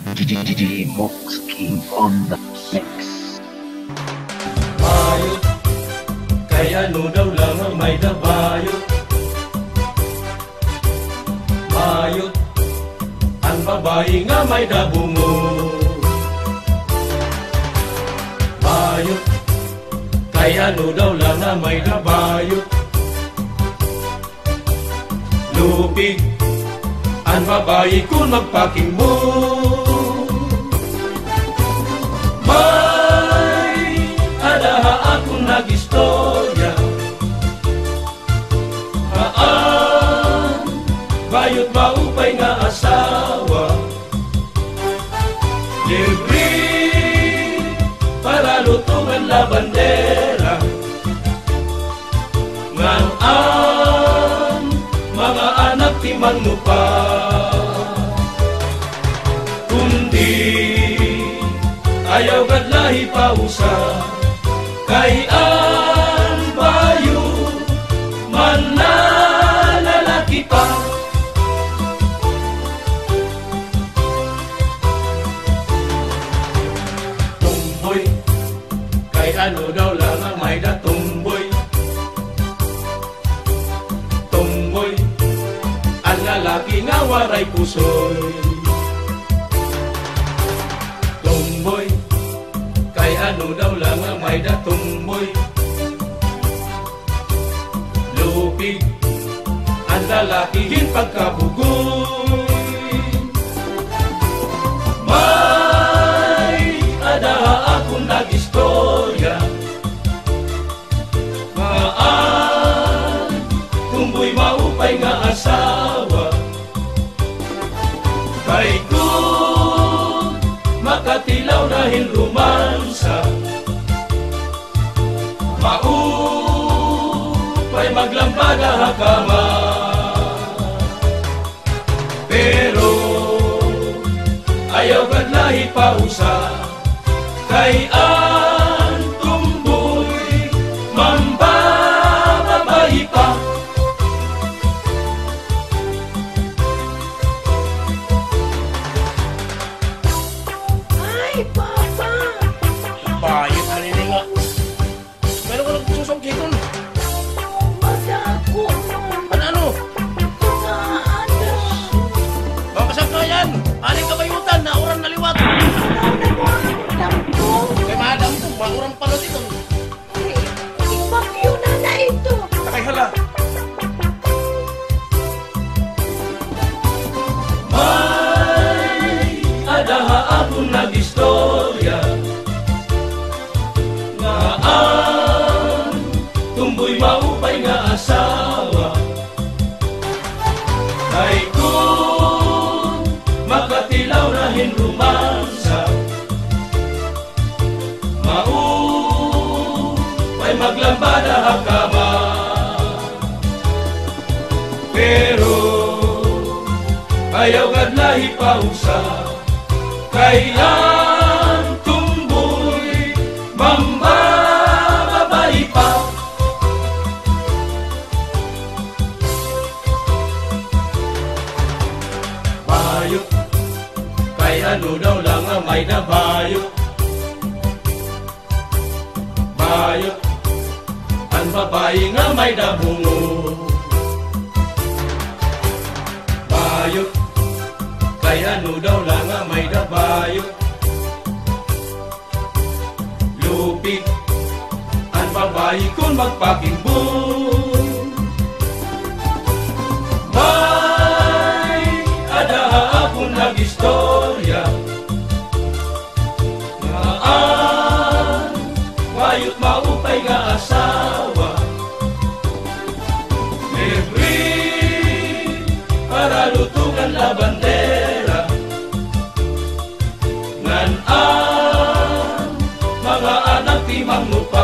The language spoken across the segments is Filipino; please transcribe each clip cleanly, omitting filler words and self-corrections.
DJ Mox King on the mix. Bayot, kaya ano daw lang ang may dabayot. Bayot, ang babae nga may dabungo. Bayot, kaya ano daw lang ang may dabayot. Lupig, ang babae kung magpaking mo. May adaha akong nag-istorya. Bayot maupay nga asawa. Libre para lutungan la bandera. Ngan mga anak timang mo pa. Kundi ayaw gadlahi pausa. Kay ang bayo man na lalaki pa. Tumboy, kay ano daw lang ang may datumboy. Tumboy, ang lalaki nga waray pusoy. Tumboy, kay ano daw lang ang may datumboy. Lupig, ang lalakihin pagkabugoy. May adaha akong nag-istorya. Tumboy maupay nga asawa. Kay kung makatilaw dahil romansa, maupay maglambada hakama. Pero ayaw gadlahi pausa. Kay ang tumboy mambababayi pa. Ay, Papa! Bayot na nini nga. Meron ka nagsusungkiton. Basta ako nun. Ano? Ano? Makasag ka yan. Aling kabayutan na orang naliwat. Kay madam ko, maurang palot ito. Bagyo na na ito. Takay hala. May adaha akong nag-istorya. Nga ang tumboy maupay nga asawa. Kay kung makatilaw rahin romansa, maupay maglambada hakama. Pero ayaw gadlahi pausa. Kay ang tumboy mambababayi pa. Bayot, kay ano daw lang ang may nabayot. Bayot, ang babae nga may dabungo. Bayot, kay ano daw lang ang may dabayot. Lupig, ang babae kung magpakimbong. May adaha akong nag-istorya. Ngaan, bayot maupay nga asawa. Libre para lutungan la bandera. Ngan mga anak timang mo pa.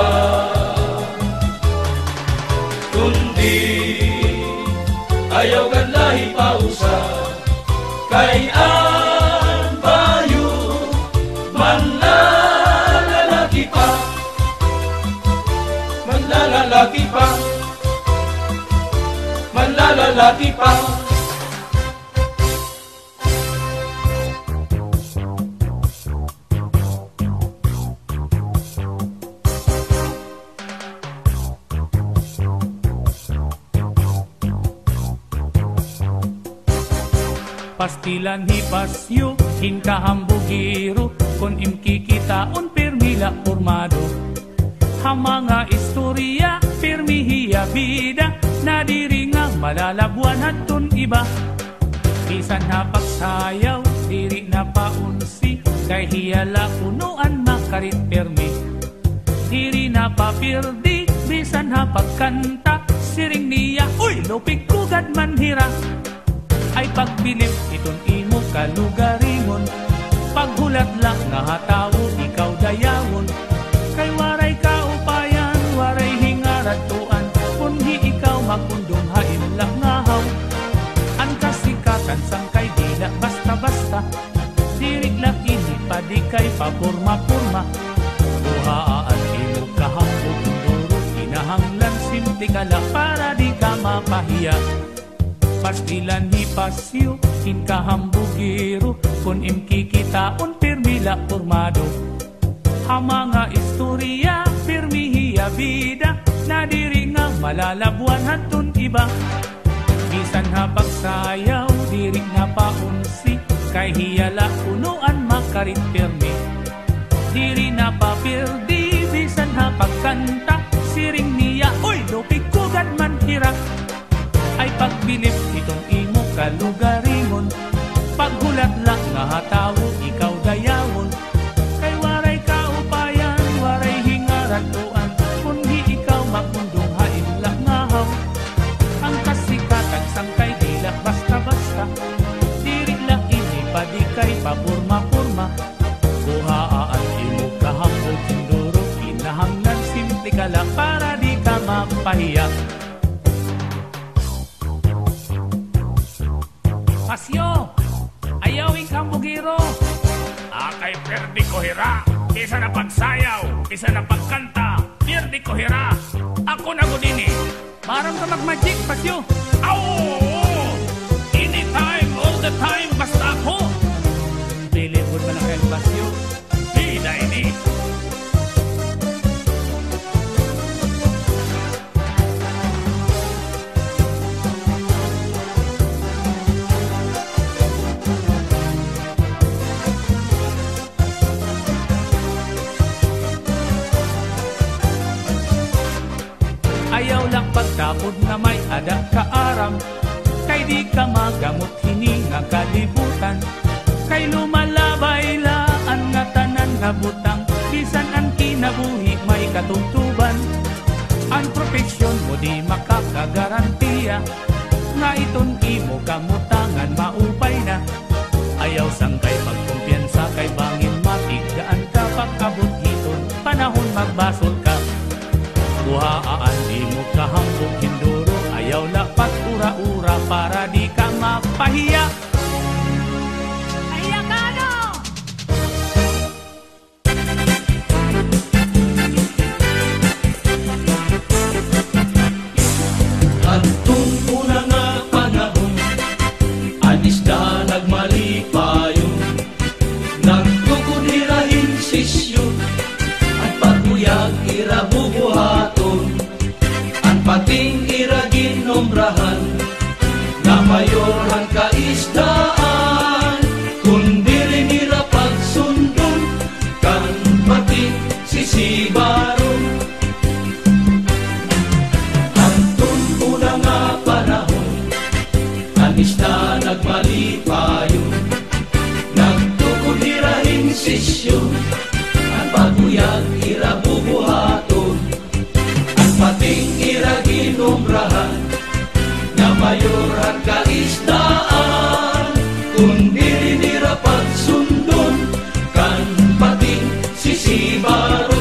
Kundi ayaw gadlahi pausa. Kay ang bayo manlalalaki pa. Manlalalaki pa. Manlalalaki pa. pastilan hipasyo, hinkahambugiro, kon imkikitaon permila formado. Mga istorya, permihiya bida, nadiri nga malalabuan hatun iba. Bisan hapagsayaw, diri na paunsi, kay hiyala punuan makarit permi. Diri na papirdi, bisan hapagkanta, siring niya, uy, lupig kugad manhira. Ay pagbilip, iton imo kalugaringon, paghulat lang nga hatawo, ikaw dayawon. Kay waray kaupayan, waray hingaratuan, kunhi ikaw makundong hain lang ngahaw. Ang kasikatan sang kay dila basta-basta, dirig lang ini padi kay papurma-purma. Buhaan imo kahambog duro, kinahanglan simple ka lang para di ka mapahiya. Pastilan hipasyo, hinkahambugiro, kun imkikitaon permila formado. Mga istorya, permihiya bida, nadiri nga malalabuan hatun iba. Bisan hapagsayaw, diri nga paunsi, kay hiyala punuan makarit permi. Diri na papirdi, bisan hapagkanta, siring niya, uy, lupig kugad manhira. Ay pagbilip, itong imo kalugaringon, paghulat lang nga hatawo, ikaw dayawon. Kay waray kaupayan, waray hingaratuan, kundi ikaw makundong hain lang ngahaw. Ang kasikatan sang kay dila basta-basta, diri lang ini padi kay papurma-purma. Buhaan imo kahambog sinduro, kinahanglan simple ka lang para di ka mapahiya. Pasyo, ayawing kambugiro. Akay perdi ko hira, isa na pagsayaw, isa na pagkanta, perdi ko hira. Ako na ko dini. Parang ka mag-magic, Pasyo. Aw! Anytime, all the time, basta ako. Bilibod mo lang kayo, Pasyo. Bida ini. Ayaw lang pagtapod na may ada kaaram, kay di ka magamot hininga kalibutan. Kay lumalabay laan nga tanan nga butang, bisan ang kinabuhi may katungtuban. Ang propesyon mo di makakagarantiya, nga iton imo kamutangan maupay na. Ayaw sang kay magkumpiyansa, kay bangin matigdaan ka pag-abot hiton, panahon magbasol ka. Buhaan imo kahambog hinduro, ayaw lapat ura-ura para di ka mapahiya. Ayakano! Hantong una nga panahon, anis na nagmalipayon, nagkukunirahin sisyo, at paguyag irabubuhaton, ang pating iraginombrahan, na mayorhan kaisdaan, kundi rin irapagsundan, kan pating sisibaron. Hantong una nga panahon, anis na nagmalipayon, nagkukunirahin sisyo, ang paguyag irabubuhaton, ang pating iraginombrahan, na mayorhan kaisdaan, kundi rin irapagsundan, kan pating sisibaron.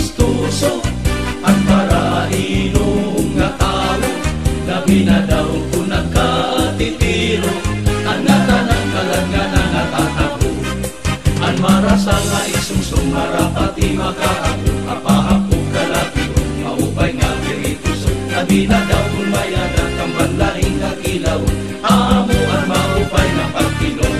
Ang parainong nga tao, labi na daw marasa nga isumsum marapati makaapo apahapog kalaki maupay nga piritus labi na daw kung mayada kang banlaing kakilaw amo ang maupay na pagkinom.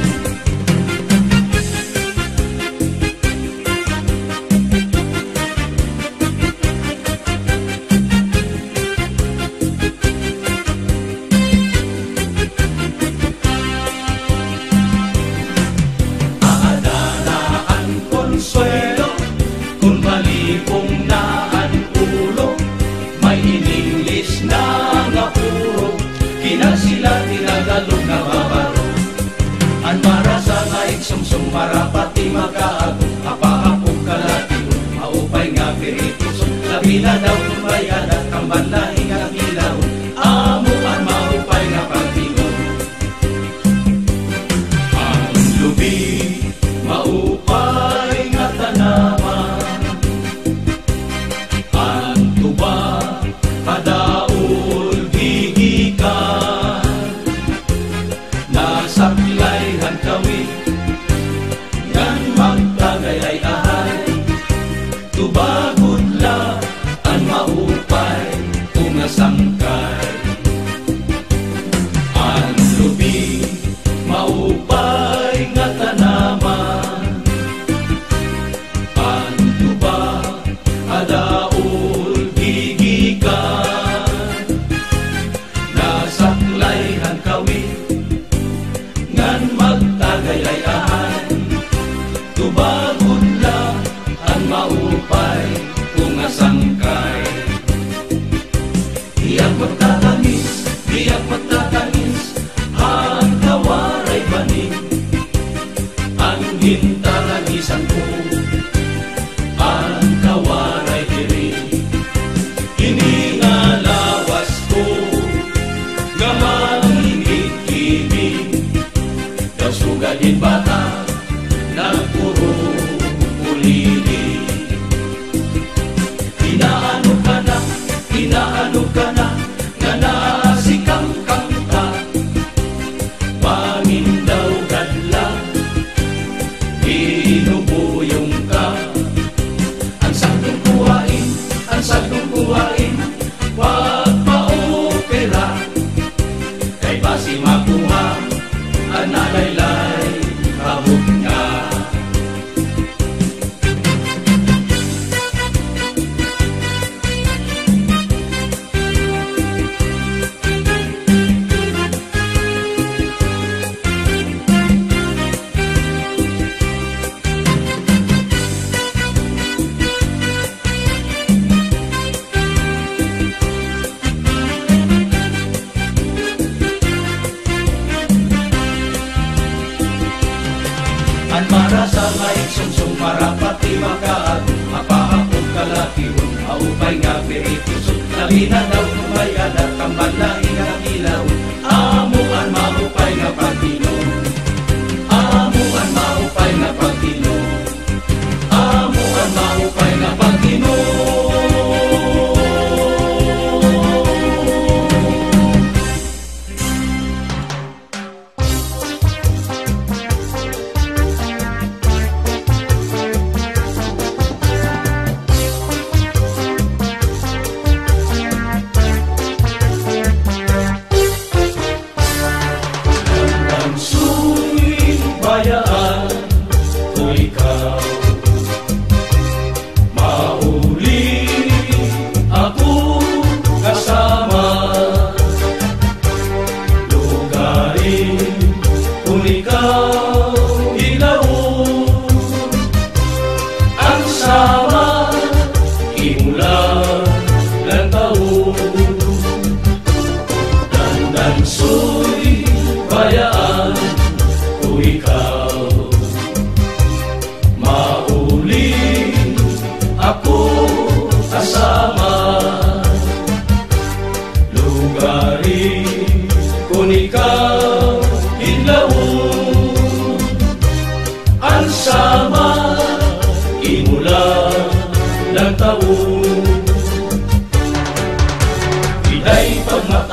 Marapati makaago apahapog kalaki maupay nga piritus labi na daw kumayada kang banlaing kakilaw amo ang maupay nga pagkinom. Ang lubi maupay nga tanaman ang tuba kadaol gigikan nasaklayhan kawit magtagay-ay-ahay tubagod la ang maupay umasangkay ang lubi maupay nga tanaman ang tuba adaol gigikan nasaklayhan kawit ngan magtagay-ay-ahay tubagod lang ang maupay umasangkay. Diyak magtatanis ang kawaray banig ang hintaragisan ko ang kawaray diri iningalawas ko gamang hingit-hingit kasugadin bata nagpuro ulili. Inaano ka na, nga nasikang kangka, pangindaw gadla, inubuyong ka. Ang sagdong kuhain, wag maopera, kay basi makuha, ang nalaylay, kabog nga. Marasa nga iksumsum marapati makaago apahapog kalaki maupay nga piritus labi na daw kumayada kang banlaing kakilaw amo ang maupay nga pagkinom amo ang maupay nga pagkinom amo ang maupay nga pagkinom.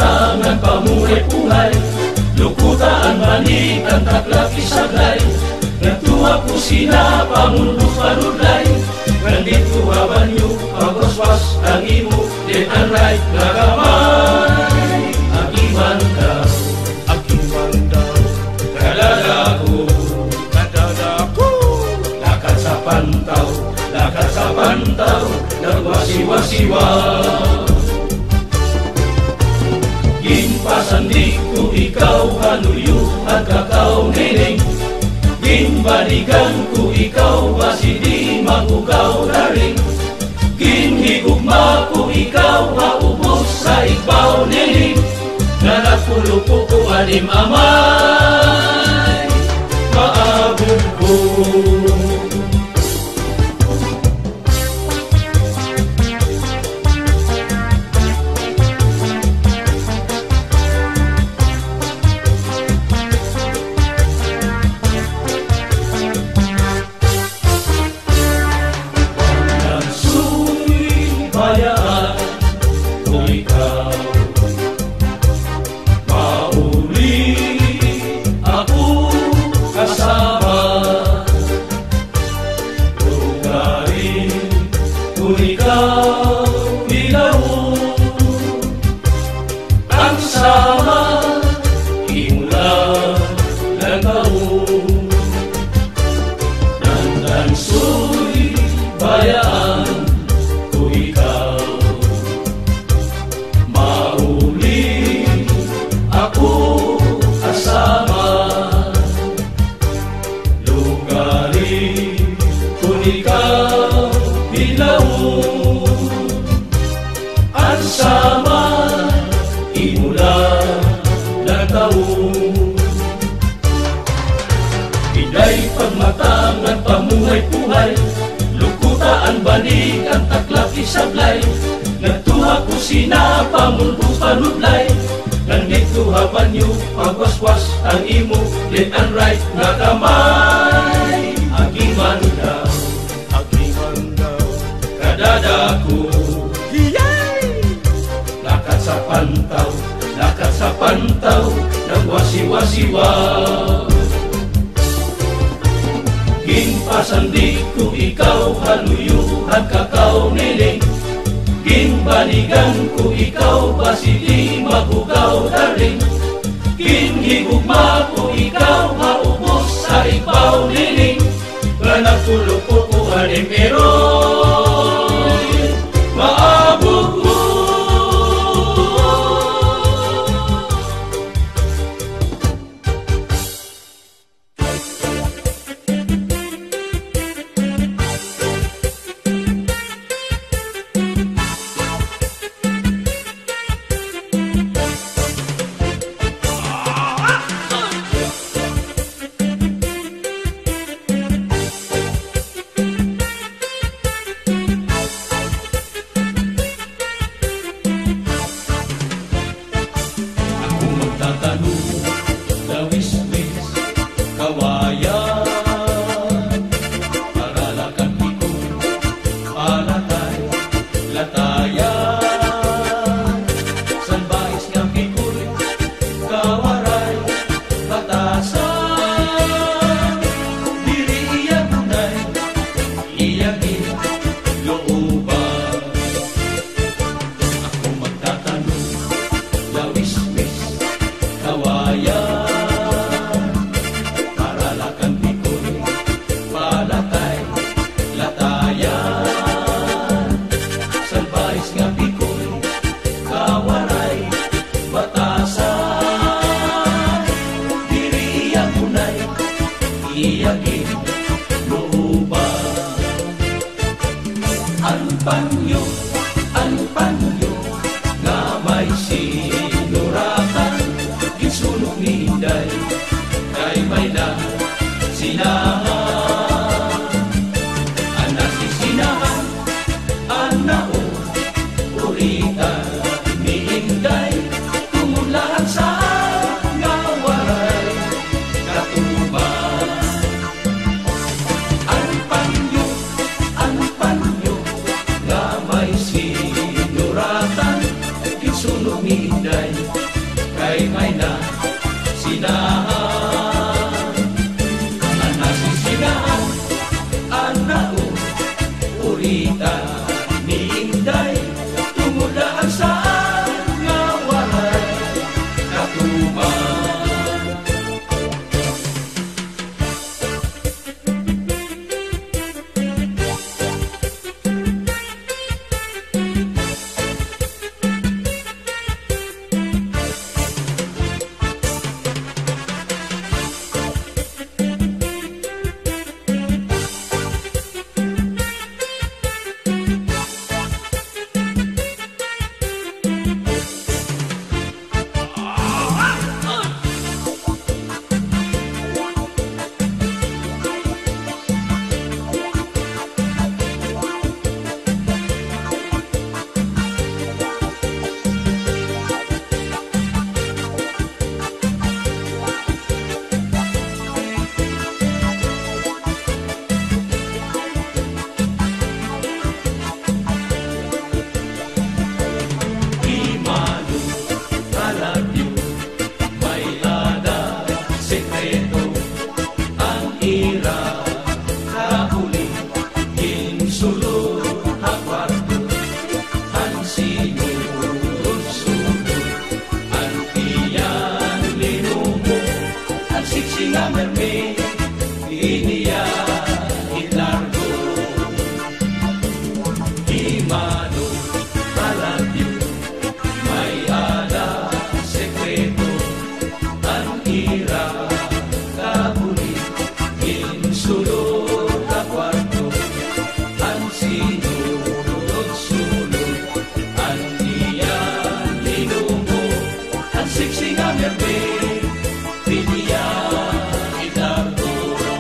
Pamuhay-puhay, lukutaan manik ang taklak isaglay, Natuwa po sina pamundo panudlay, nandito habanyo pagwaswas ang imo, left and right nga kamay. Agiman daw, kadadako, lakad sa pantaw, nagwasiwa-siwa. Ginpasandi ko ikaw hanuyo at kakao nining, ginbalikan ko ikaw basi di magugaw na rin, ginhigugma ko ikaw haubos sa ibaw nining, nanapulo po ko anim amay, maabog ko. Pagmatangan pamuhay-puhay, lukutaan banig ang taklaki sablay, natuha ko sina pamundo panudlay, nandito habanyo pagwaswas ang imo, left and right nga kamay. Agiman daw, kadadako, lakad sa pantaw, nagwasiwa-siwa. Ginpasandi ko ikaw haluyo at kakao niling, ginbaligan ko ikaw basi di magugaw na rin, ginhigugma ko ikaw haubos sa ibaw niling, nanapulo po ko anim eroy, maabog mo. Ang panyo nga may sinuratan, ginsulong ni Inday kay may na sinahan. Ana si sinahan, ana o uritan ni Inday, tumulaan sa nga waray katuban. Ang panyo nga may sinuratan, ginsulong ni Inday kay may na sinahan. Ana si sexy nga mermaid, iniya ilargo. Imano, I love you, may ala sekreto, ang ira kabuli, insulod ka kwarto, ang sinulod-sulod, ang iyan linumo, ang sexy nga mermaid, iniya ilargo.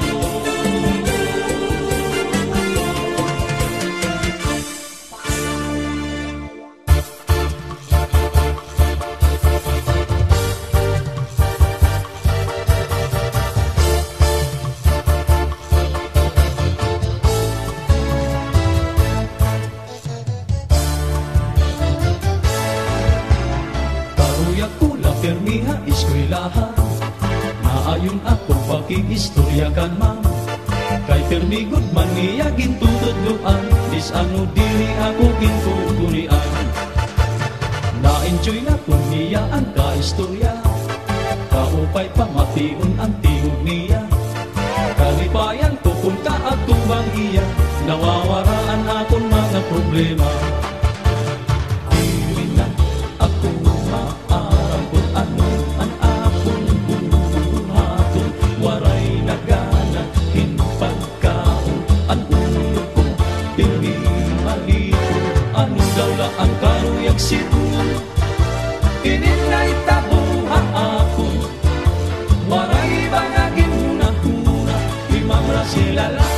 Karuya ko la permiha eskwelahan, maayon ako pag-iistoryakan ma'am. Kay permigod man niya gintutudluan, dis ano dili ako gintutunian. Na-enjoy na ko niya ang kaistorya, kaupay pamation ang tingog niya. Kalipayan ko kung kaatubang iya, nawawaraan akong mga problema. Dili na ako maaram kung ano ang akong buhaton, waray nagana hinpagkaon, ang ulo ko dili malito, ano daw la ang karuyag situ. Ininay tabuha ako, waray bangagin huna-huna, imamra sila lang.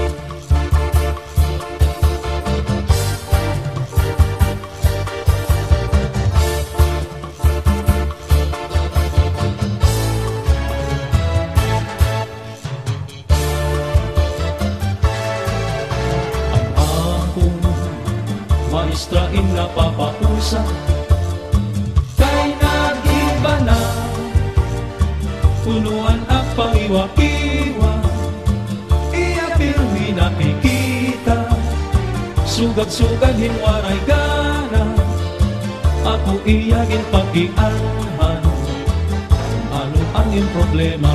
Maestrain na papausa, kay nag-iba na, punuan ang pangiwa-kiwa, iya pirmi nakikita, sugad-sugad hinwaray gana, ako iyagin pag-ianhan, ano ang iyong problema?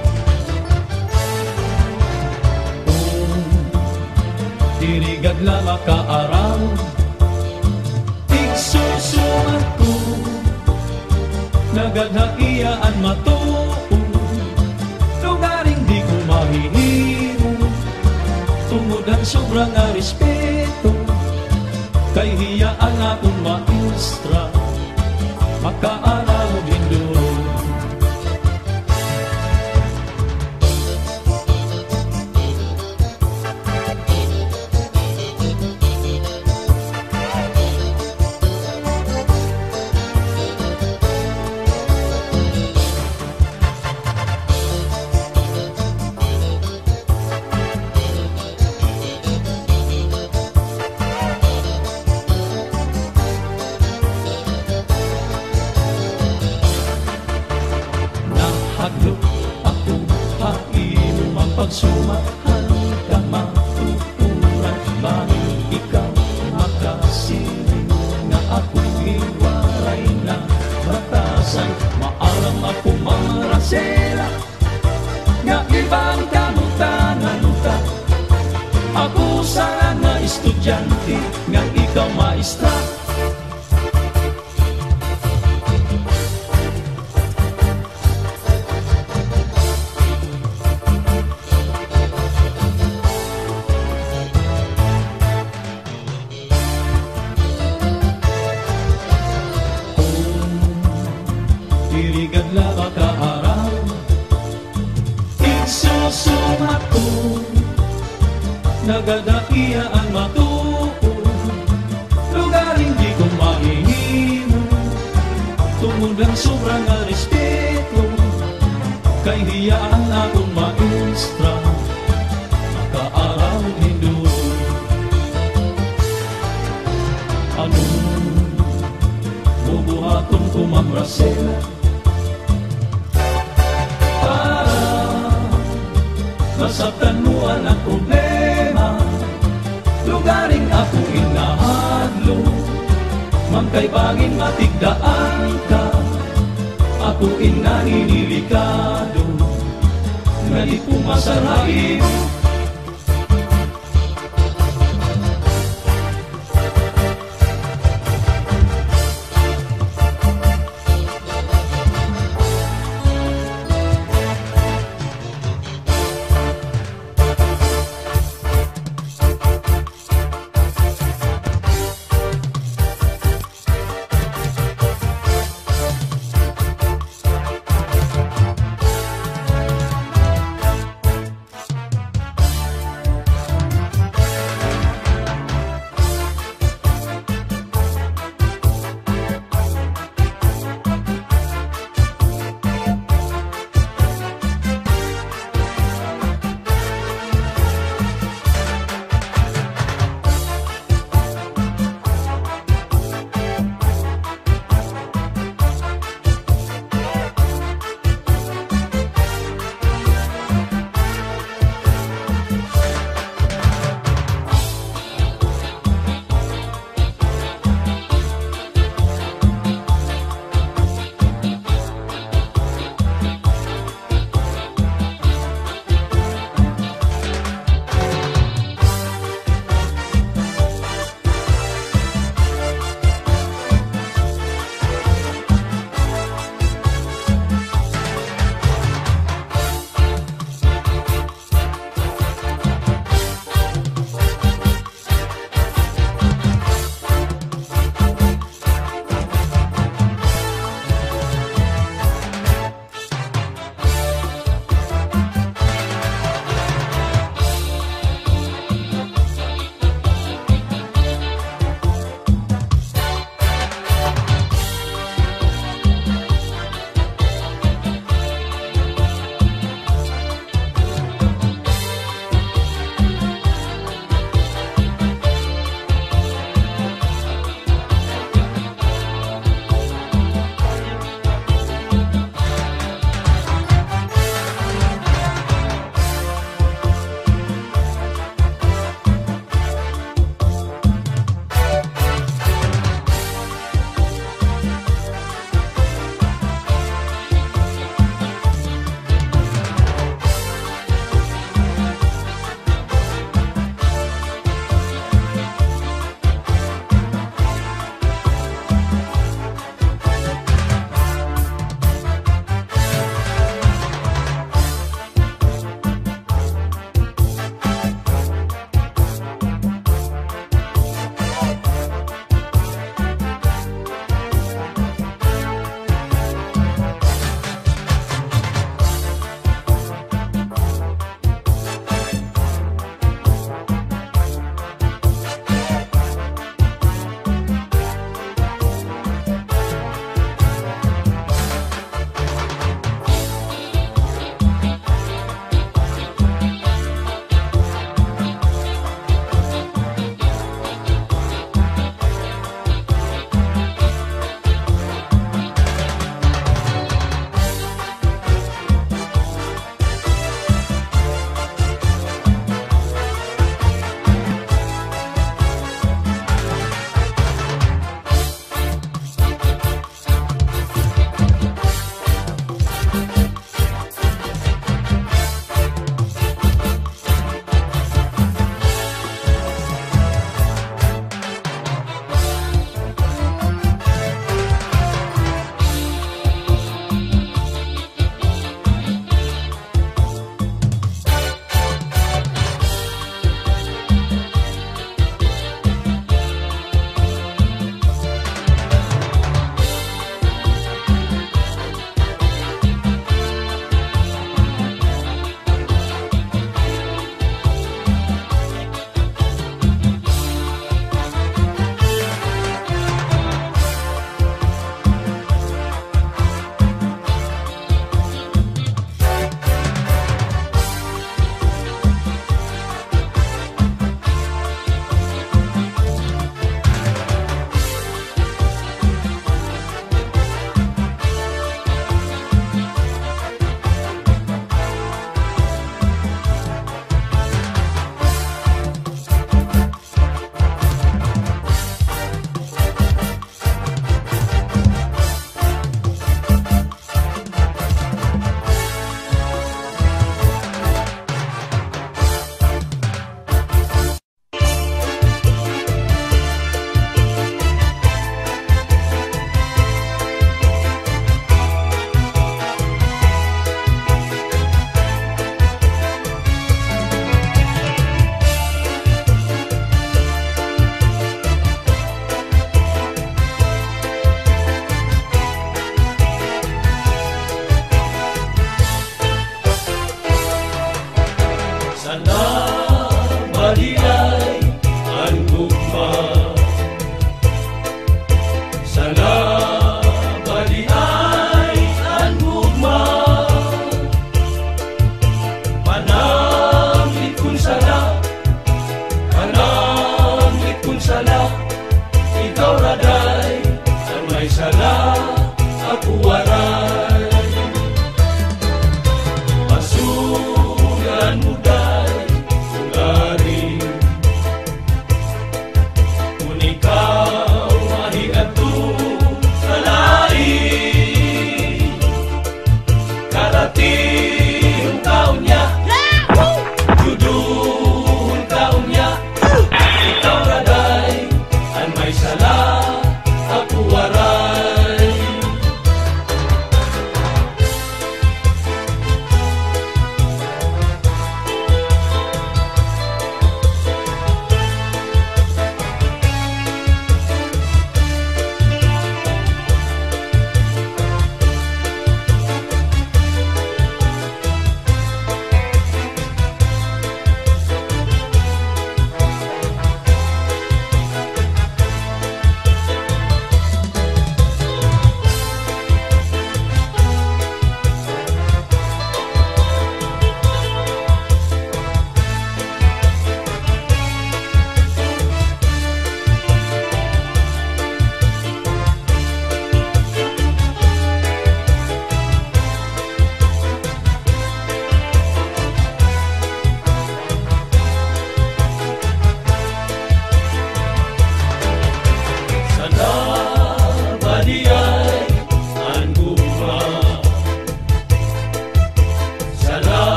Dirigad lang makaaraw, igsusumat ko, nagadhaiyaan matuon, lugaring di ko mahihimo, tungod ang sobrang respeto, kay hiyaan akong maestra, makaaraw din doon. Nahadlok ako, haino mang pagsumahan ka matuturan, bakit ikaw makasiling na ako'y iwaray na batasan. Maaram ako marasela, nga ibang kamutanan ka. Ako sana nga estudyante, nga ikaw maestra. Dirigad lang makaaraw, igsusumat ko, nagadhaiyaan matuon, lugaring di ko mahihimo, tungod ang sobrang respeto, kay hiyaan akong maestra, makaaraw din doon. Ano bubuhaton ko mamrasela, masabtan mo ang problema, lugaring ako inahadlo, mangkay bangin matigdaan ka, ako inaninilikado, nga di pumasarain.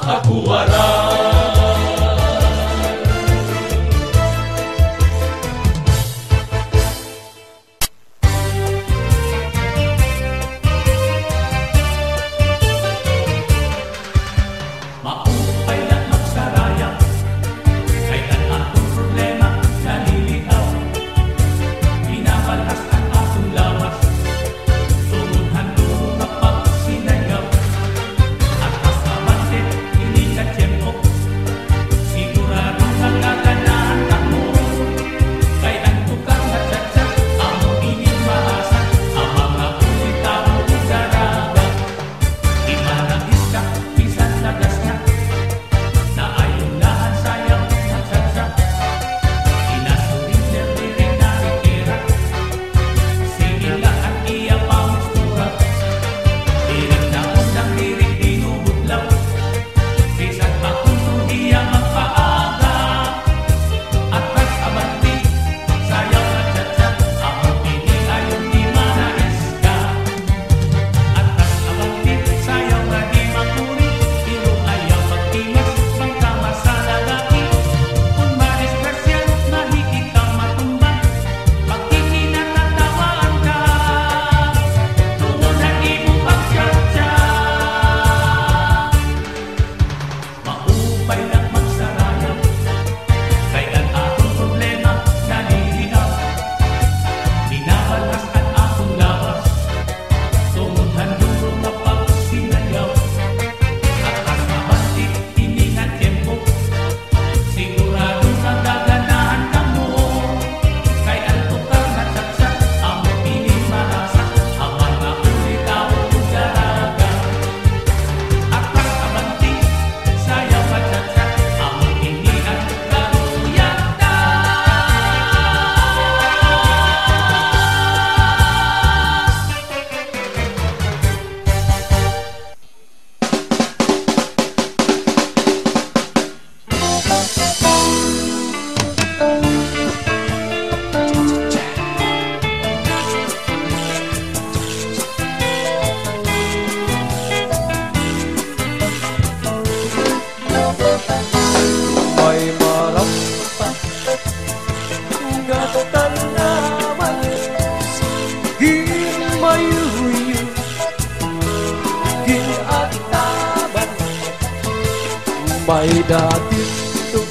may dati ito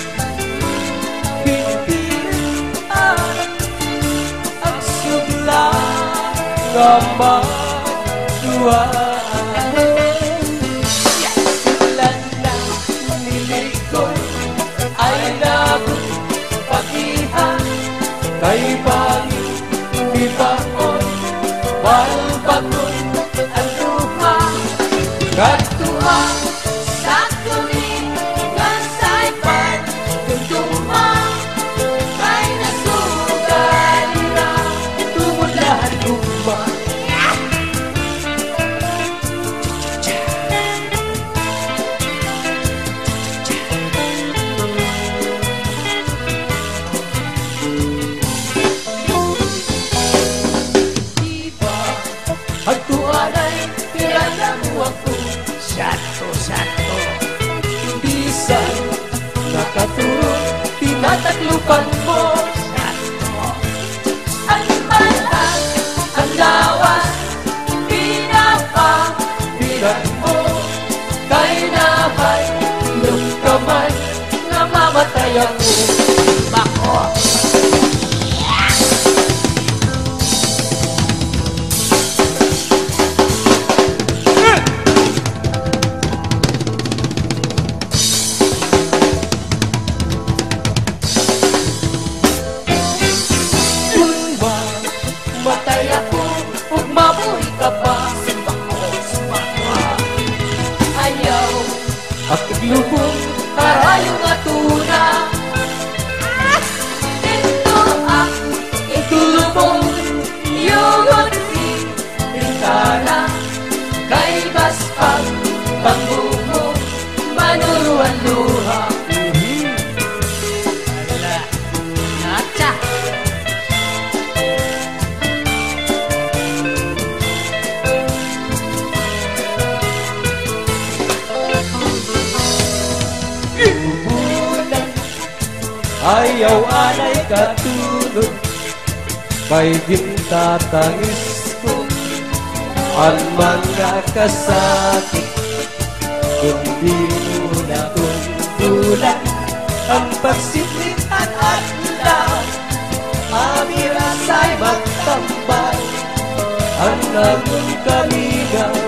hindi ang sugla na maduhaan. Silan na nilikoy ay napagihan kay bangin ibaon walbagon ang luha katuhang sa tuwing kasaypan tutuma kay nasugalira tumulahan luma. diba Ang tuwan ay tiralang ako Sato. bisan nakatulog tinataglupan mo. ang malang Ang lawas pinapabilan mo kay nahay ilong kamay na mamatay ako. Bako! Tulwa, matay ako ug mabuhi ka pa. ayaw At iglubong karayong atuna. dito ang Itulubong yugot si bintana kay baspag pangbumo manuruan luha. Nacha ayaw anay katulog, kay gintatangis ko ang mga kasakit. Kundi mo na tuntulan ang pagsilit at adlaw, amirasay magtambal ang nagong kalinaw.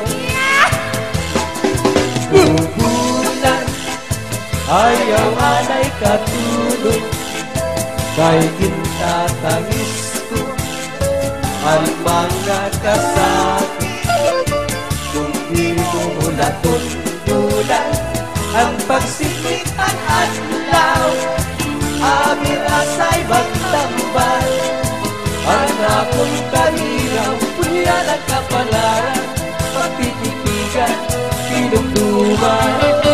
Bubulan, ayaw anay katulog, kay gintatangis ko ang mga kasakit. Kung di mo natundulan ang pagsiklit at adlaw, amirasay magtambal ang akong kalinaw. Punyan ang kapalaran, pagtitipigan, pinumduman.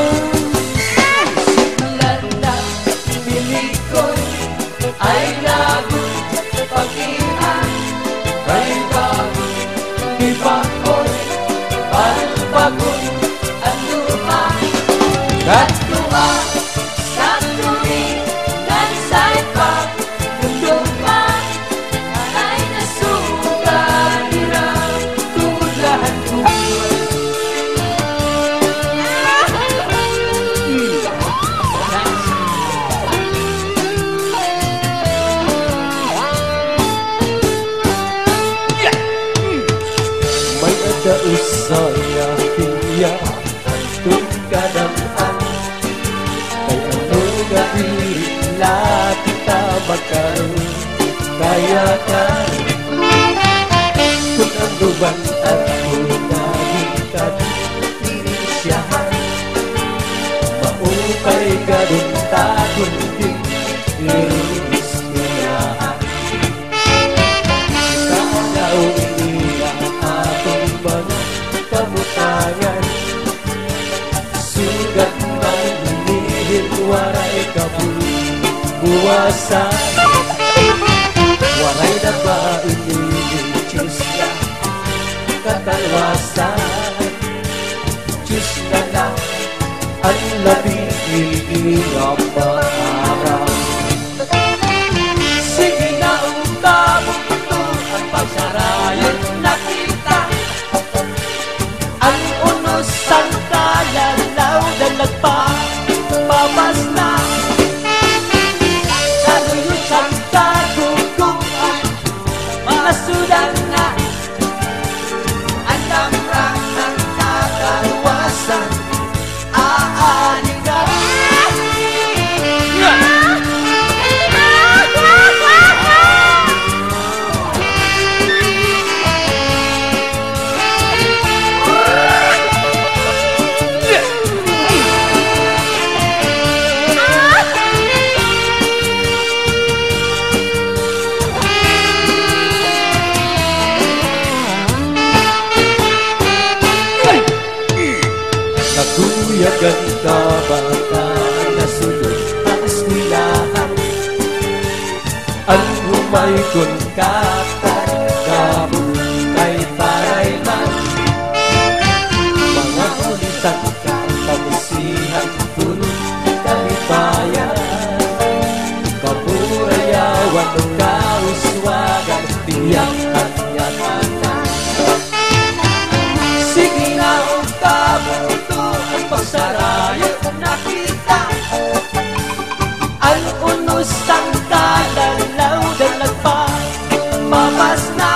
Landa, pilikon, ay lagot, pag-ihan, ay bago, ibakon, palbagon, ang luha, katua, sa tuwing, nansay pa, lumpa, ay nasugan, hirap, tulahan ko. Usaya piya atong kadamhan, kay ano gabila kita makaroon kaya ka. Kung ang luban at munagin ka tinisyahan, maupay gadong takong din inisyahan. Kagaw iniya atong mga kamutangan, sugat man hinihil waray kabuwasan. Waray na ba inihil na katalwasan? Diyos na lang ang labing ang maharap. Sige na umtabog ito ang pagsarayan nakita, ang unos ang kalalaw na nagpapabas na, sa luyos ang kagugupan, masudan na ang damrang ng nakalawasan. Aanin ka naguyagan ka baka nasunod ang eskwelahan, ang humay kong katargabot kay tarayman. Mga kulisan ka pamusihan punong kalibayan, kapurayawan ng kauswagan, tiyak at yatanan. Sige na ang kabuto ang pagsarayot nakita, ang unos ang kalalaw na nagpapabas na,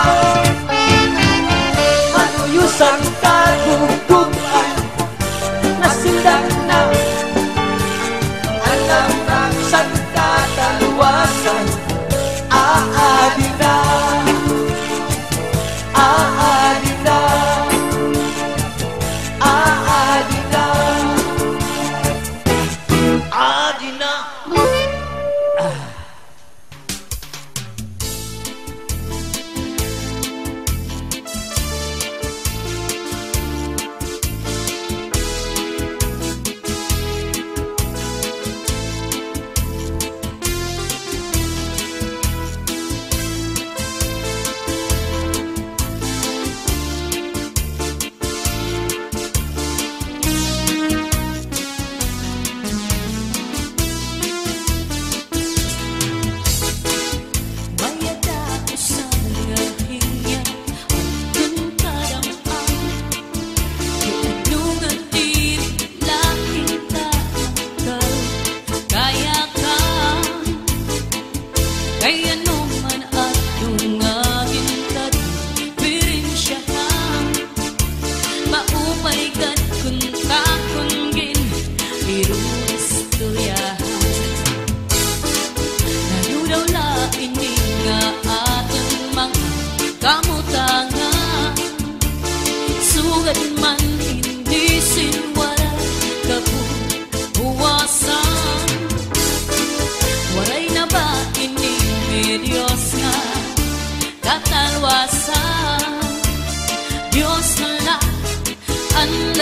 manuyos ang kagugupan, nasindak na ang lamang sa kataluwasan. Aadi na, aadi na, aadi na,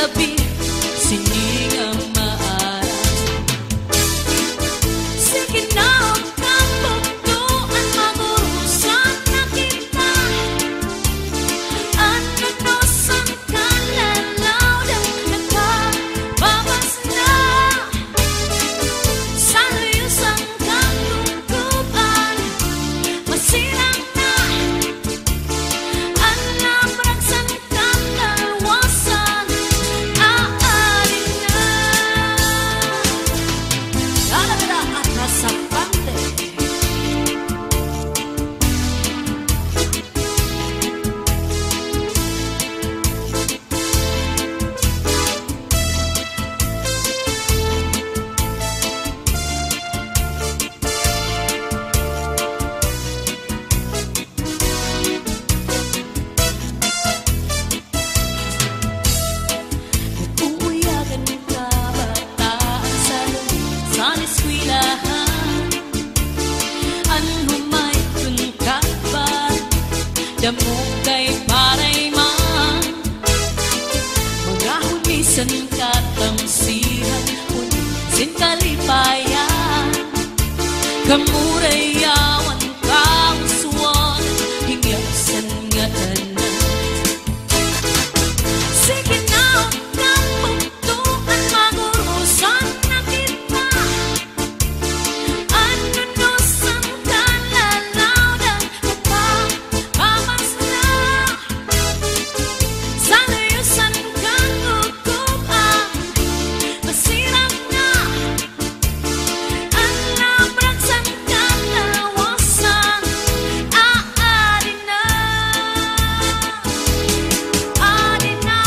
gabi, siningang maaram. Sige na ang kapagduan, magurusan na kita. Ano no sang kalalaw ng nakababas na. Sa luyos ang kalungkupan, masirang na. Ang labragsan kang dalawasan, aaring na. Lalagda at nasapante. Uuyagan ka bataan sa eskwelahan. Ano may tungkad ba? Damo kay paray man. Mga hulisan katamsihan, hulisin kalipayan. Kamuray yawan kauswan, hingyasan nga tanan. Sige na ang pagtuan, magurusan na kita. Ano no sang kalalaw ng kapabas na. Sa luyusan kang ugupan, masirap na. Ang labragsan kang dalawasan, aaring na. Aaring na.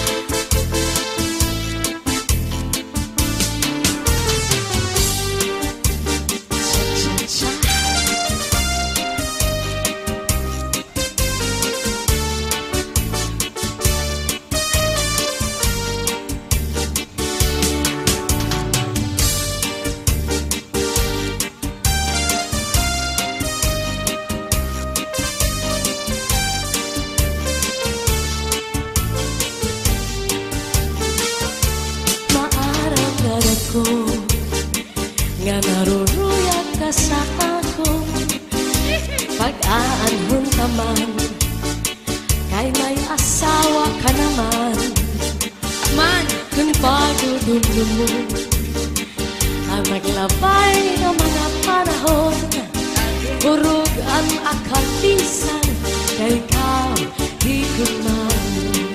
Maarang ganat ko nga naruruyag ka sa ako. Pag-aanhon ka man, kay may asawa ka naman. Man, kung pagdudumdum mo ang naglabay ng mga panahon, urog ang akalisan, kay ikaw higugman.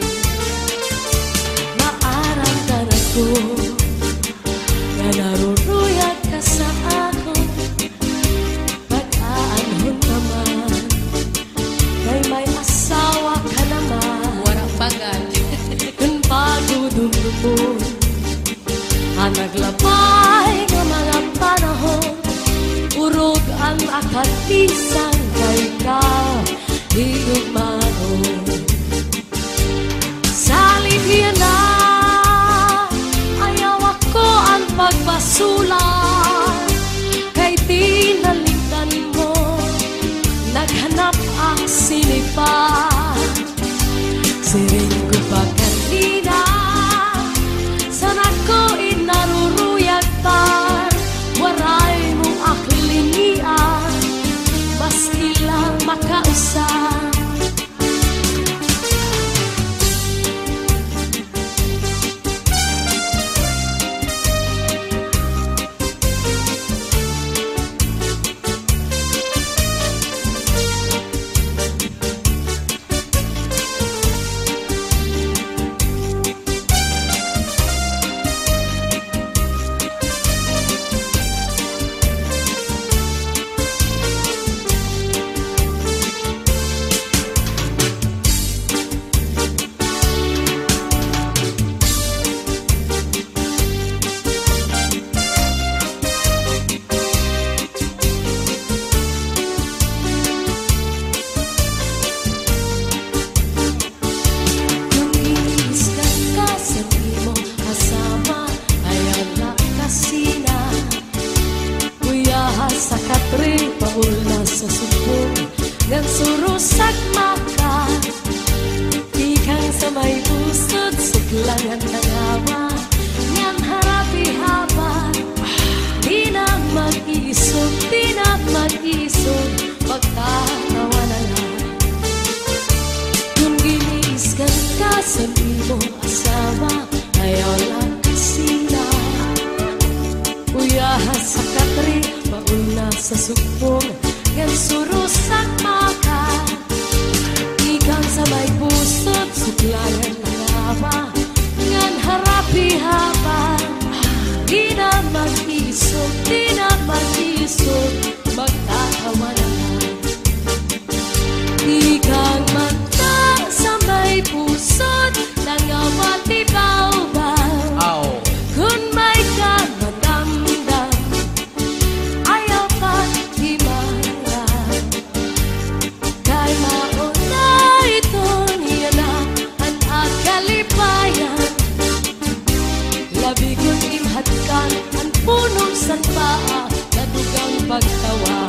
Maarang ganat ko nga naruruyag ka sa ako. Pag-aanhon naman, kay may asawa ka naman. Warang bagay. Kung pagdudumdum mo ang naglabay ng mga panahon, urog ang akalisan, kay ikaw higugmanon. Sa Libya na ayaw ako ang pagbasulan, kay tinalikdan mo, naghanap ang sinipan. Siring ko pa kanina, sana ko inaruruyag par, waray mong aklinian, maski lang makausap. sa subong ng surusag maka, ikang sa may pusod, suklangan ng bahas sa katri, mauna sa sukpong, ngan surusak maka. Ikan sa may pusod, suklayan ng awa, ngan harapi haba. Di na mag-isog, di na mag-isog, magtatawa naman. Ikan mata sa may pusod, nangawati baw-baw. Kung may ka madamdam, ayaw pa't himarap. Kay mauna ito niya na ang akalipayan. Labi kong imhatkan ang punong sanpaa na dugang pagtawa.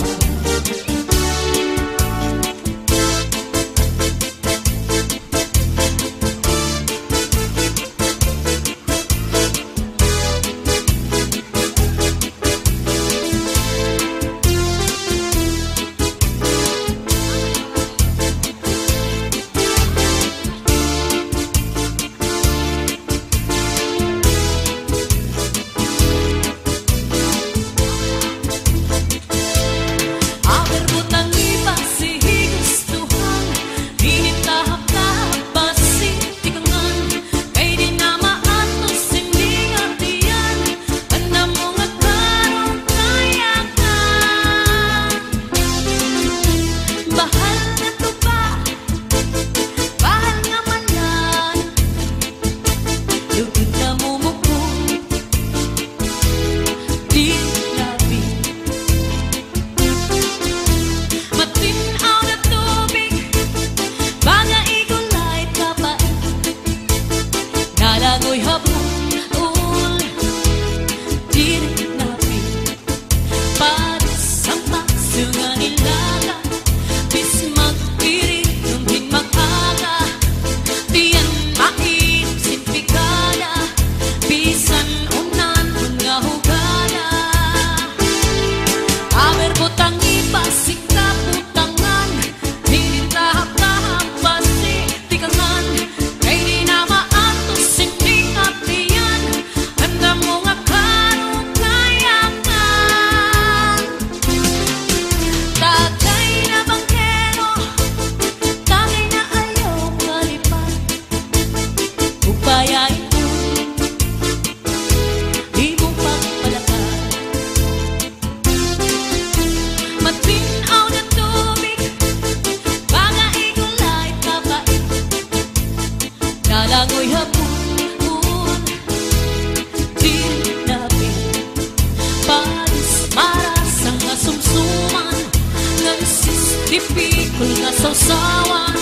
Tipikul na sausawan,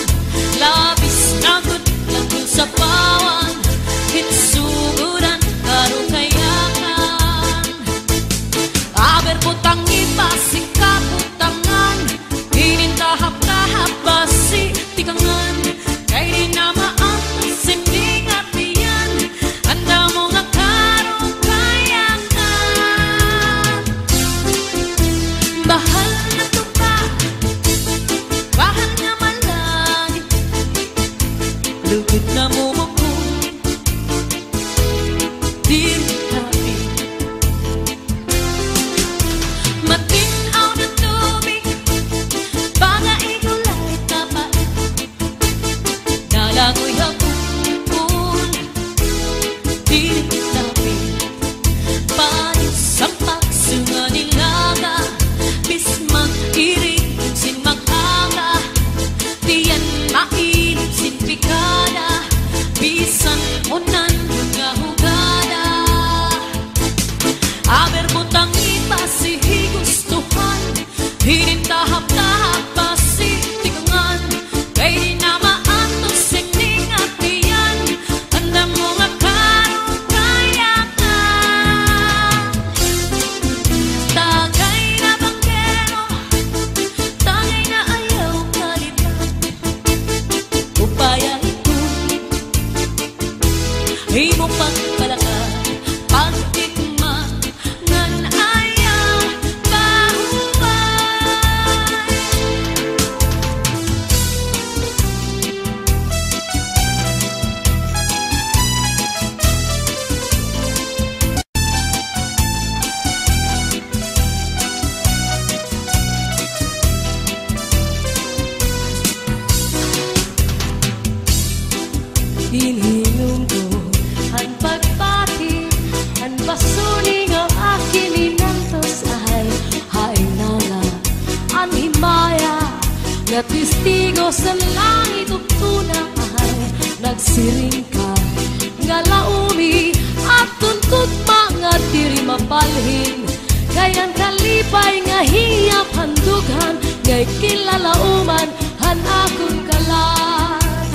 labis na gudlang sa pawan, hitsuguran karukayakan. Aber putang ibasik kaputangan, inintahap-tahap basi tikangan, kay di na maantos sinding atiyan, anda mo nga karukayakan. Bahal na to ba? Bahal nga malangit, Nga testigo sa langit ug tunay, nagsiring ka nga laumi at tuntut mga diri mapalhin. Kayang kalipay nga hiyap handughan, ngay kilalauman han akong kalan.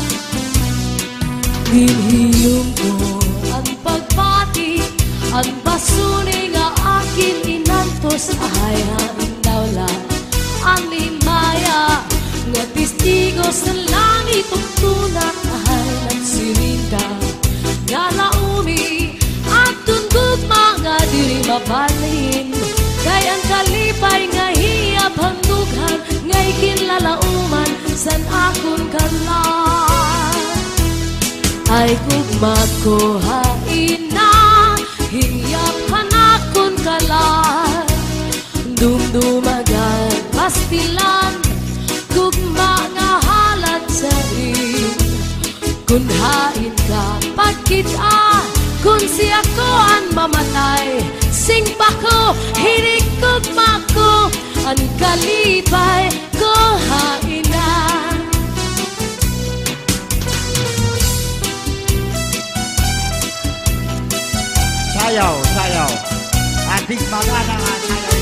Hinhiyong ko ang pagpati, ang basuni nga akin inantos ay handawlan. Ang limaya nga testigo sa langit ug tunay, nagsiring ka nga laumi at tundog mga diri mabalhin. Kay ang kalipay nga hiyap handughan, ngay kinlalauman san akon kalan. Ay gugma ko hain na, hiyap hanakon kalan. Dumdumagan pastilan, gugma nga halat sa in. Kun hain ka pagkita, kun siya ko ang mamatay, sing pa ko, hinigugma ko, ang kalipay ko hain na. Sayaw, sayaw. Ating magana nga sayaw.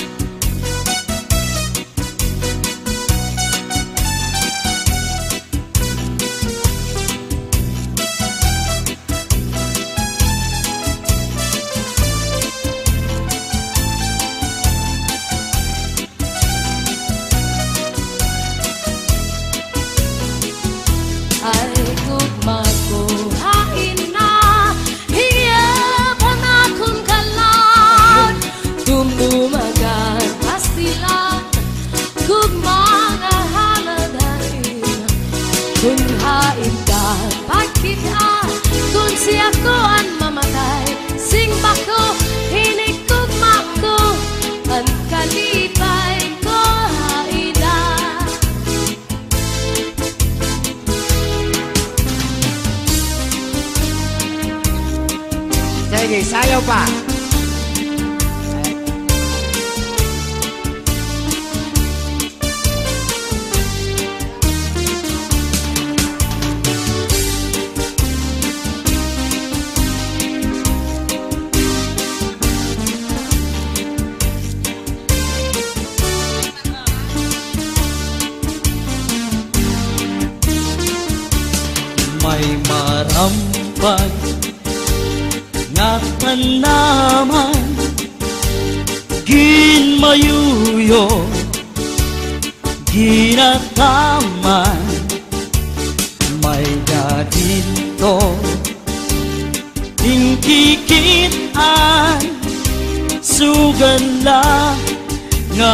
Ay gugma ko hain na, hiyap hanakon kalan. Dumdumagan pastilan, gugma nga haladain. Kung hain ka pagkita, kung siya ko ang mamatay, sing ba ko, hinigugma ko, ang kalipay ko hain na. Sige, sayaw pa. May marampag nga tanaman, ginmayuyo, ginataman. May dadito, tingkikitan, sugala nga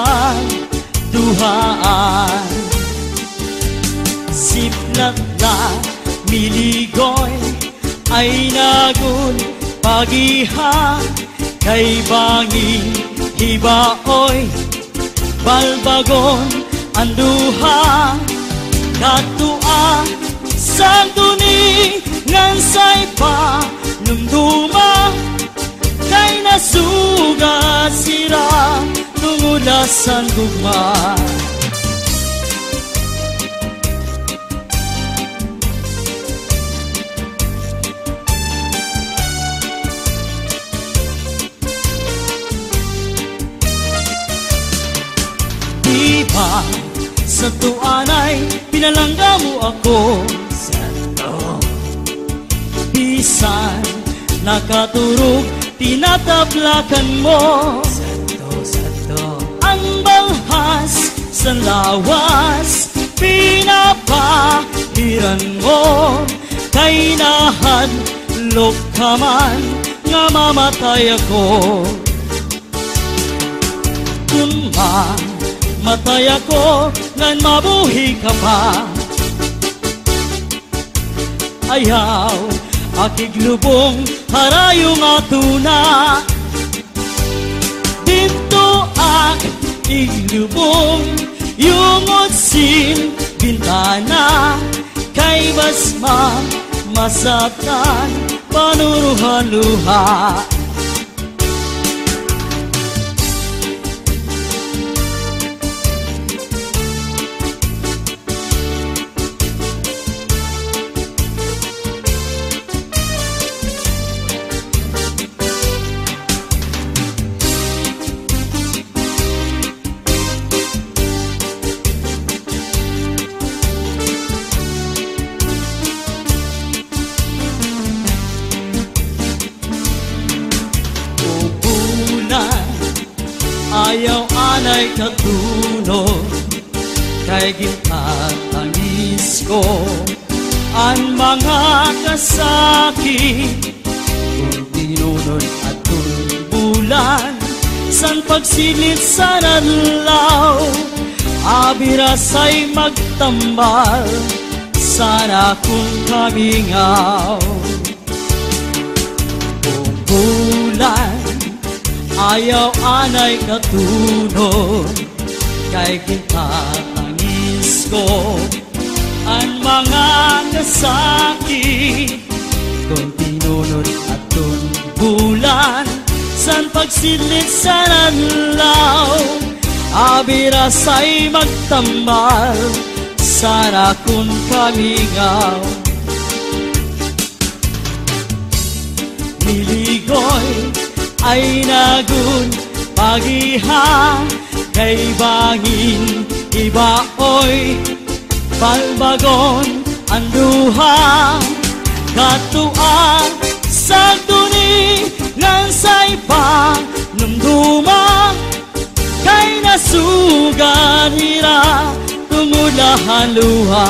magduhaan. Siplat na miligoy ay nagun pagiha, kay banging hibaoy balbagon anduha. Katua sang duni ngan say pa numduma, kay nasuga sira tungudasan gugma. Diba sa tuanay pinalangga mo ako, Santo. Bisan nakaturog tinatablakan mo, Santo, Santo. Ang balhas sa lawas pinapahiran mo, kay nahadlok ka man nga mamatay ako. Kung matay ako, ngan mabuhi ka pa, ayaw akiglubong harayong atuna. Dito ak iglubong yung otsin bintana, kay basma masatan panuruhan luha. ayaw anay katunod kay gintatangis ko ang mga kasakit kung tinunod at bulan san pagsilid sa nadlaw abirasay magtambal sana kung kamingaw kung bulan ayaw anay katunod kay gintatangis ko ang mga nasakit kung tinunod at bulan san pagsilid sa nadlaw abirasay magtambal sana kung kamingaw niligoy ay nagun pagiha kay bangin ibaoy balbagon ang duha katuan sa duni ng saypa numduma kay nasugan hira tungulahan luha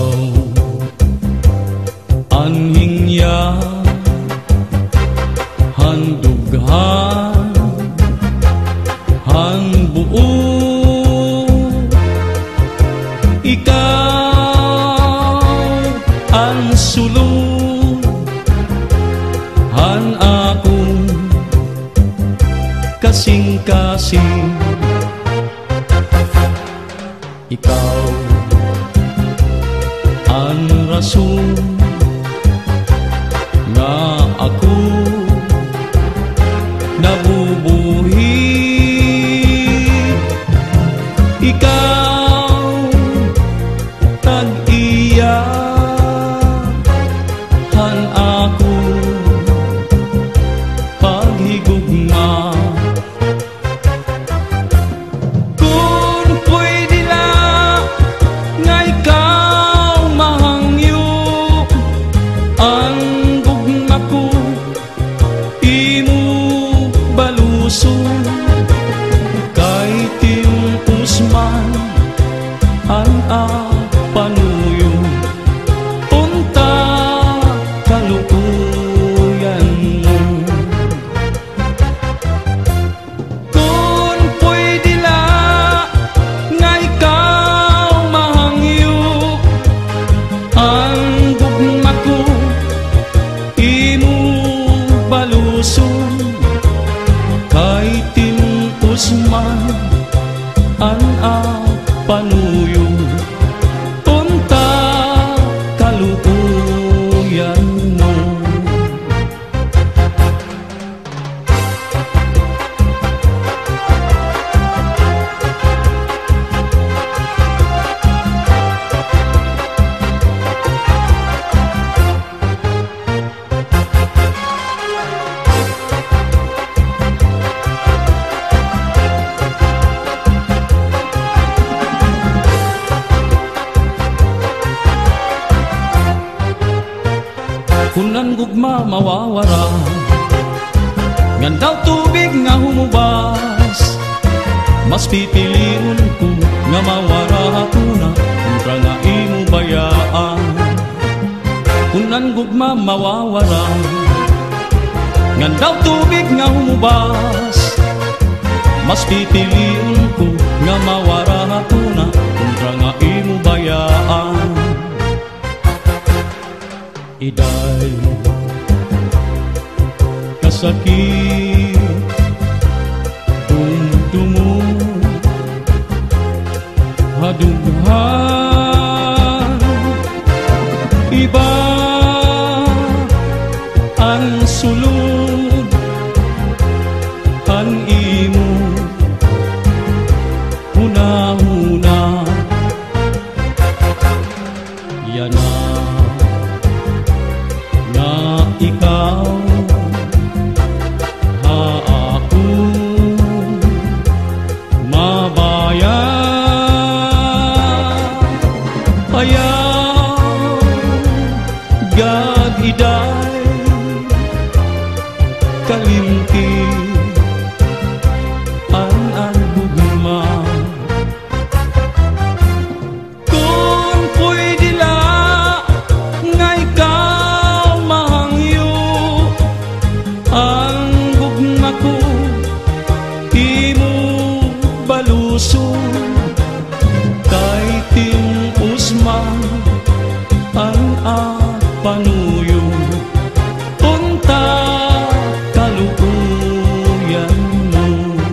Ikaw anhing ya handughan han buo. Ikaw ang sulod han akong kasing-kasing. Ikaw ang rason nga ako nabubuhi. Ikaw tag-iya han ako paghigugma. Kung pwede lang nga ikaw mahangyo ang gugma ko imo baluson kay timpos man ang panuyo unta kalukuyan mo. Kung pwede lang nga ikaw mahangyo ang gugma ko imo baluson kay timpos man ang panuyo unta kalukuyan mo. Kunan gugma mawawara ngan daw tubig nga humubas, mas pipiliun ko nga mawara kuna kontra nga imo bayaan. Kunan gugma mawawara ngan daw tubig nga humubas, mas pipiliun ko nga mawara kuna kontra nga imo bayaan. Iday kasakit dumdumo hadughan iba ang sulod ang imo huna-huna yana na ikaw ako mabayan. Ayaw gag-iday kalimti ang gugma. Kung pwede lang nga ikaw mahangyo ang gugma ko imo baluson kay timpos man ang panuyo unta kalukuyan mo.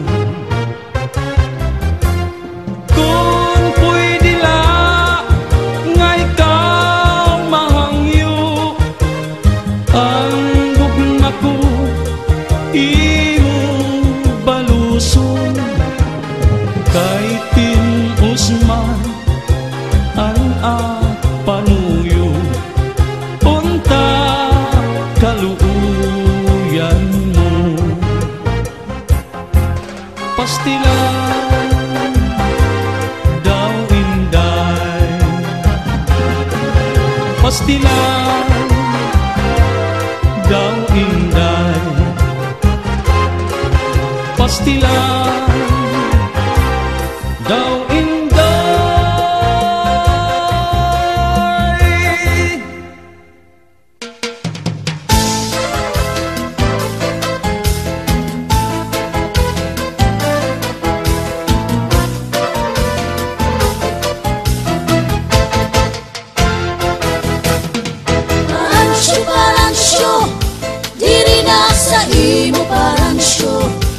Kung pwede lang nga ikaw mahangyo ang gugma ko imo baluson kay timpos man ang panuyo unta kalukuyan mo. Pastilan daw inday, pastilan daw inday, pastilan daw inday. Paransyo, diri na sa imo paransyo.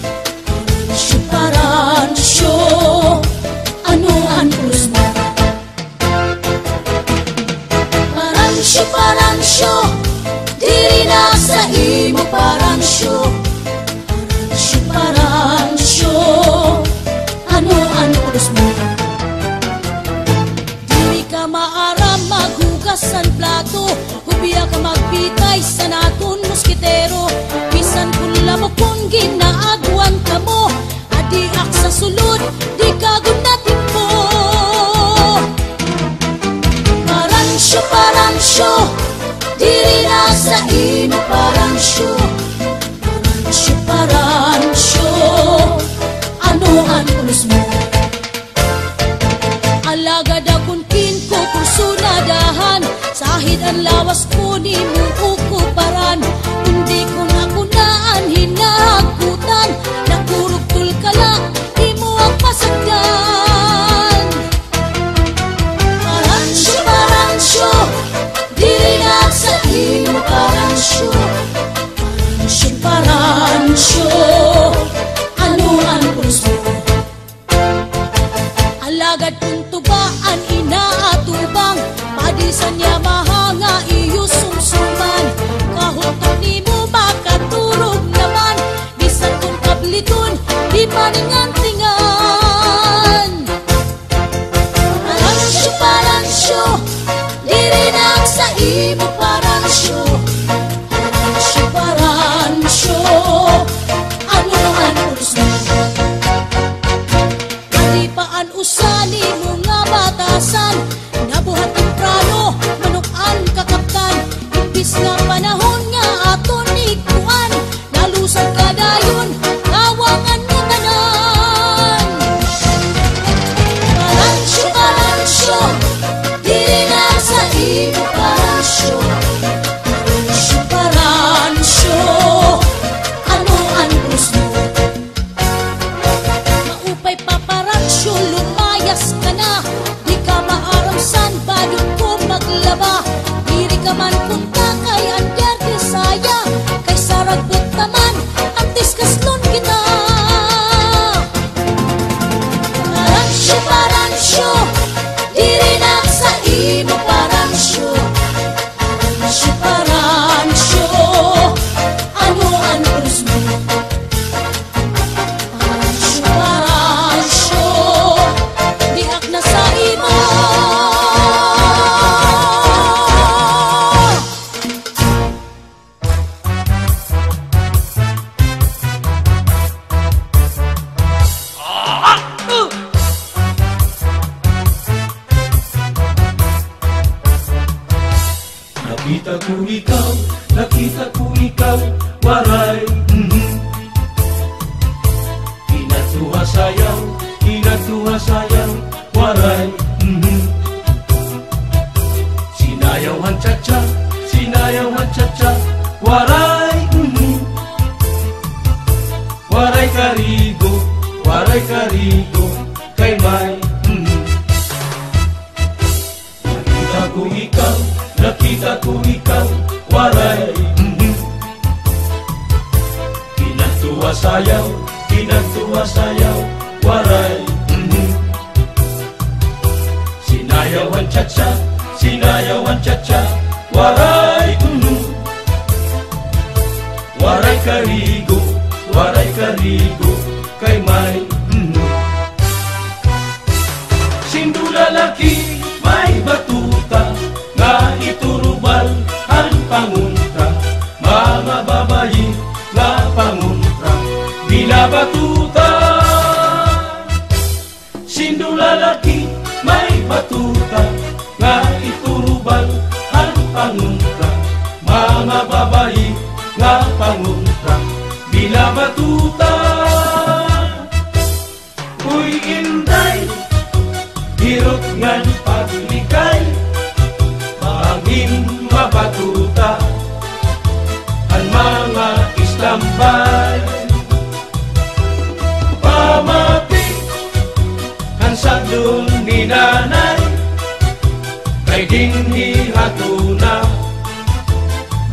Paransyo, ano ang pulos mo? Paransyo, paransyo, diri na sa imo paransyo. Paransyo, ano ang pulos mo? Diri ka maaram maghugas ang plato, hubiya ka magbitay sa naton moskitero. Bisan kung lamok kung ginaagwan ka mo, adiak sa sulod, di ka gunatin mo. Paransyo, paransyo, diri na sa imo paransyo. Paransyo, paransyo, ano ang pulos mo? Alagad akong kinko kung sunadahan, sahid ang lawas ko ni mo ukuparan. Hindi ko na kunaan hinahagutan, nakurugtul ka lang, di mo ang pasagdan. Paransyo, paransyo, diri na sa imo paransyo. Paransyo, paransyo, ano ang pulos mo? Alagad kung tubaan inaatubang, padisan niya mahanga iyo sumsuman. Kahutok ni mo makaturog naman, bisan kung kabliton di maningan-tingan. Paransyo, paransyo, diri na sa imo paransyo. Paransyo, paransyo, ano ang pulos mo? Kalipaan usani mo nga batasan, nabuhat temprano, manukan kakaptan. Imbis nga panahon nga aton ikuan, nalusad ka dayon, kawangan mo tanan. Paransyo, paransyo, diri na sa imo paransyo. Paransyo, paransyo, ano ang pulos mo? Maupay pa paransyo, lumayas ka na, di ka maaramsan, badong ko maglaba. Diri ka man punta kay Ander Desaya, kay Saragbot naman, antis kaslon kita. Paransyo, paransyo, diri na sa imo paransyo. Paransyo, paransyo, ano ang pulos mo? Paransyo, paransyo, diak na sa imo. Nakita ko ikaw, waray. Kinatuwa sayaw, waray. Sinayaw ang cha-cha, waray. Waray karigo, kay may. Nakita ko ikaw, waray. Kinatuwa sayaw, waray. Sinayaw ang cha-cha, waray. Waray karigo, kay may. Sindu lalaki, may batuta, nga iturubal ang pangunta. Mga babayi nga pangunta, binabatuta. Sindu lalaki, may batuta, nga iturubal ang pangunta. Mga babayi nga pangunta, binabatuta. Uy inday, hirot ngan paglikay, mangin mabatuta ang mga islambay. Pamati ang sadong ni nanay, kay dinhi hatuna,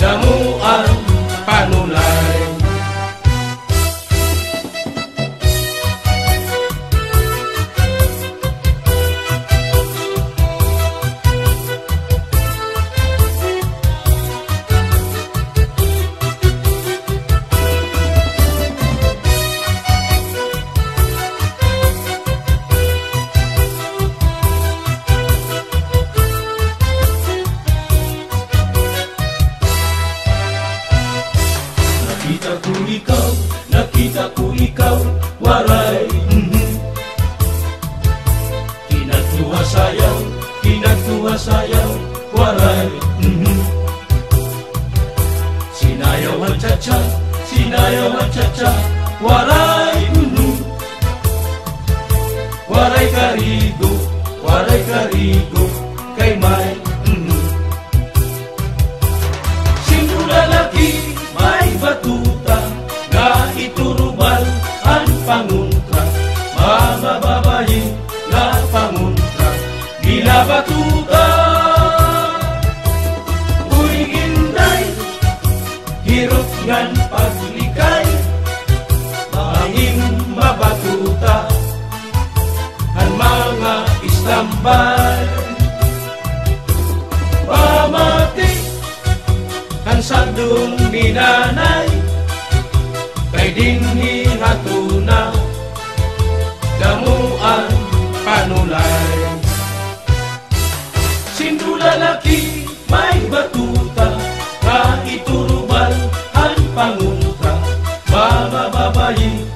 waray. Sinayaw ang cha-cha, sinayaw ang cha-cha, waray. Waray karigo, kay may sino lalaki may batuta, nga iturubal ang panguntra, mga babae na panguntra, ginabatuta. Uy inday, hirot ngan paglikay, mahing mabatuta ang mga istambay. Pamati ang sandong minanay, kay dinhi hatuna damuan panulay. Sino lalaki may batuta, nga iturubal ang panguntra, mga babae